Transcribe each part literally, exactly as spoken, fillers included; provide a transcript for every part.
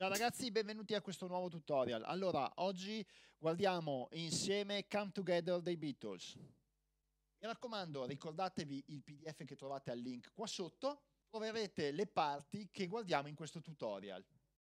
Ciao ragazzi, benvenuti a questo nuovo tutorial. Allora, oggi guardiamo insieme Come Together dei Beatles. Mi raccomando, ricordatevi il P D F che trovate al link qua sotto, troverete le parti che guardiamo in questo tutorial.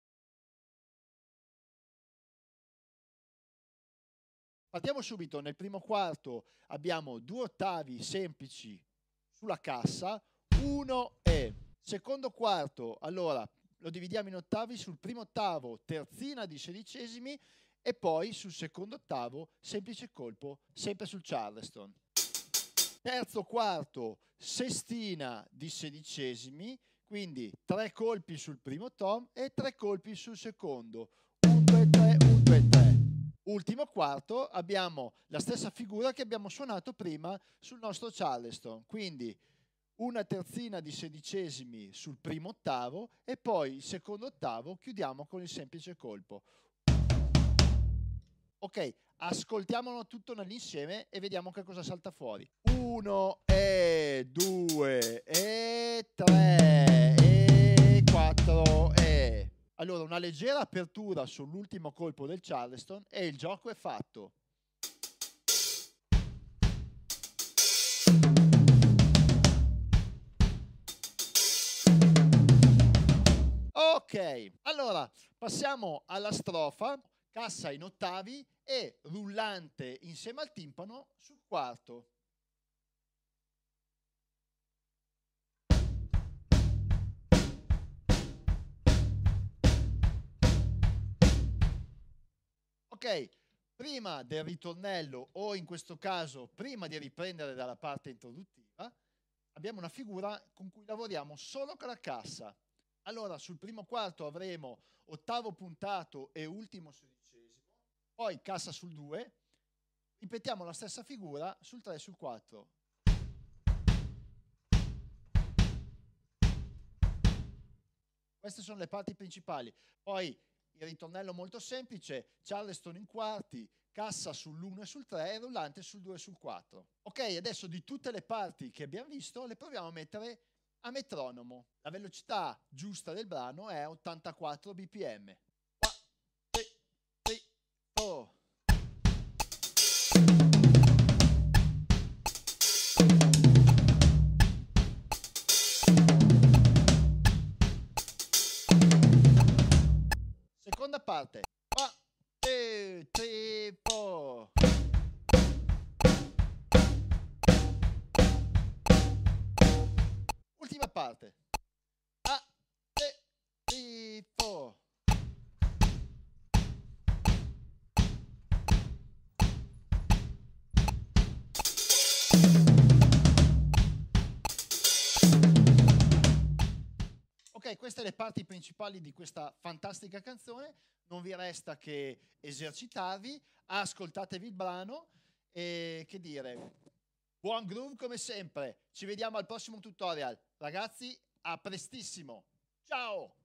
Partiamo subito, nel primo quarto abbiamo due ottavi semplici sulla cassa, uno e. Secondo quarto, allora, lo dividiamo in ottavi: sul primo ottavo terzina di sedicesimi e poi sul secondo ottavo semplice colpo, sempre sul Charleston. Terzo quarto sestina di sedicesimi, quindi tre colpi sul primo tom e tre colpi sul secondo. uno, due, tre, uno, due, tre. Ultimo quarto abbiamo la stessa figura che abbiamo suonato prima sul nostro Charleston, quindi una terzina di sedicesimi sul primo ottavo e poi il secondo ottavo chiudiamo con il semplice colpo. Ok, ascoltiamolo tutto nell'insieme e vediamo che cosa salta fuori. uno e due e tre e quattro e. Allora, una leggera apertura sull'ultimo colpo del Charleston e il gioco è fatto. Ok, allora passiamo alla strofa, cassa in ottavi e rullante insieme al timpano sul quarto. Ok, prima del ritornello, o in questo caso prima di riprendere dalla parte introduttiva, abbiamo una figura con cui lavoriamo solo con la cassa. Allora, sul primo quarto avremo ottavo puntato e ultimo sedicesimo, poi cassa sul due, ripetiamo la stessa figura sul tre e sul quattro. Queste sono le parti principali. Poi il ritornello molto semplice, Charleston in quarti, cassa sull'uno e sul tre e rullante sul due e sul quattro. Ok, adesso di tutte le parti che abbiamo visto le proviamo a mettere a metronomo. La velocità giusta del brano è ottantaquattro B P M. uno, due, tre, quattro. Seconda parte. uno, due, tre, quattro. Ultima parte. uno, due, tre, quattro. Ok, queste le parti principali di questa fantastica canzone. Non vi resta che esercitarvi, ascoltatevi il brano e che dire, buon groove come sempre. Ci vediamo al prossimo tutorial. Ragazzi, a prestissimo. Ciao!